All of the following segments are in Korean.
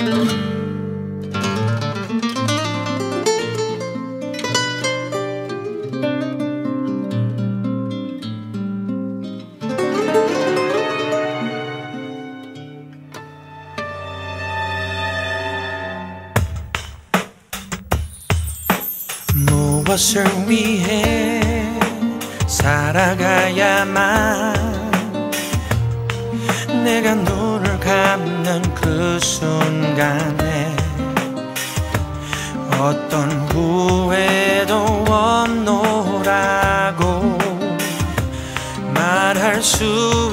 무엇을 위해 살아가야만 내가 눈을 감는 그 순간에 어떤 후회도 없노라고 말할 수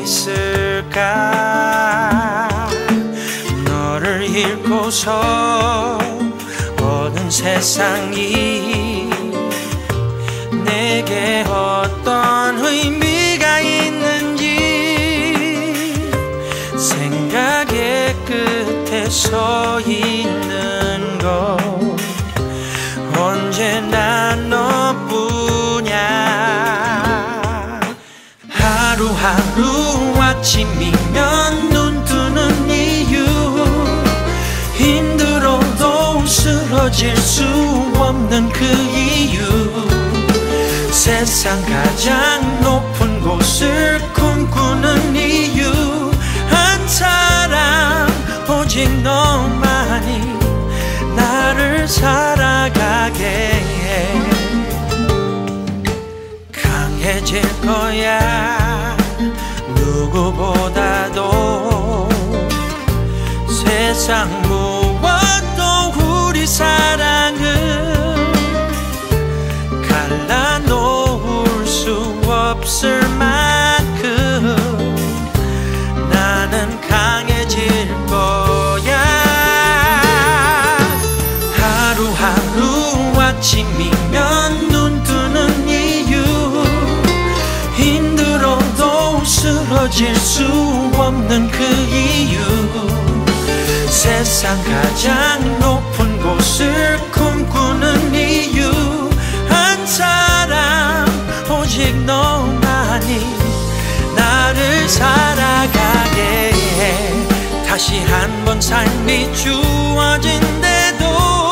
있을까. 너를 잃고서 모든 세상이 내게 어떤 의미가 있는지 생각의 끝에 서 있는 것 언제나 너뿐이야. 하루하루 아침이면 눈 뜨는 이유 힘들어도 쓰러질 수 없는 그 이유 세상 가장 높은 곳을 꿈꾸는 이유 한 사람 오직 너만이 나를 살아가게 해. 강해질 거야 누구보다도 세상 무엇도 우리 사랑을 갈라놓을 수 없을 만큼 나는 강해질 거야. 하루하루 아침이면 눈 뜨는 이유 힘들어도 쓰러질 수 없는 그 이유 세상 가장 높은 곳을 꿈꾸는 이유 한 사람 오직 너만이 나를 살아가게 해. 다시 한번 삶이 주어진대도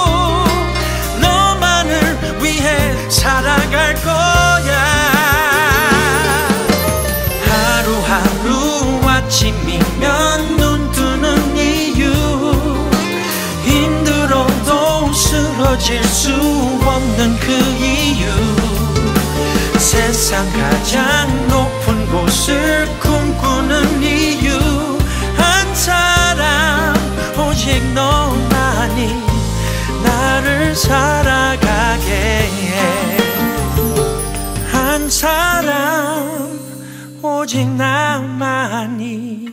너만을 위해 살아갈 거야. 하루하루 아침이면 눈 뜨는 이유 힘들어도 쓰러질 수 없는 그 이유 세상 가장 높은 곳을 꿈꾸는 이유 한 사람 오직 너만이 나를 살아가게 해. 한 사람 오직 나만이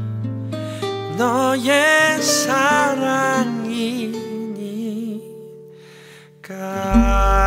너의 사랑이니까.